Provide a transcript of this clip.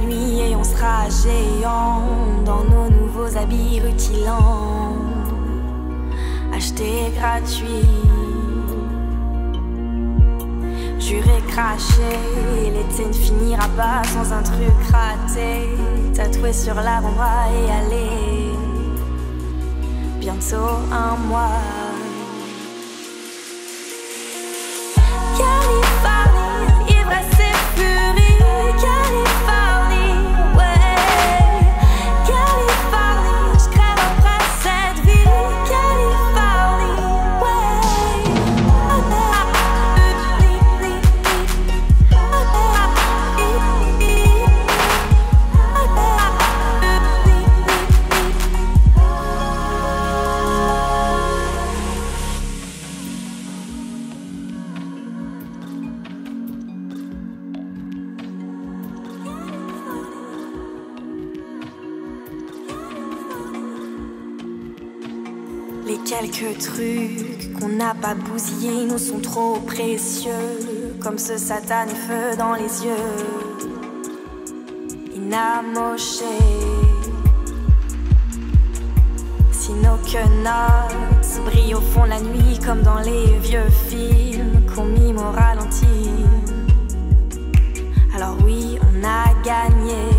nuit et on sera géant dans nos nouveaux habits rutilants, achetés gratuits. Juré craché, l'été ne finira pas sans un truc raté, tatoué sur l'avant-bras et aller bientôt un mois. Californie, ivresse et furie, Californie, ouais. Californie, je crève après cette vie, Californie, ouais. Les quelques trucs qu'on n'a pas bousillés nous sont trop précieux, comme ce satané feu dans les yeux, inamoché. Si nos quenottes brillent au fond la nuit comme dans les vieux films qu'on mime au ralenti, alors oui, on a gagné.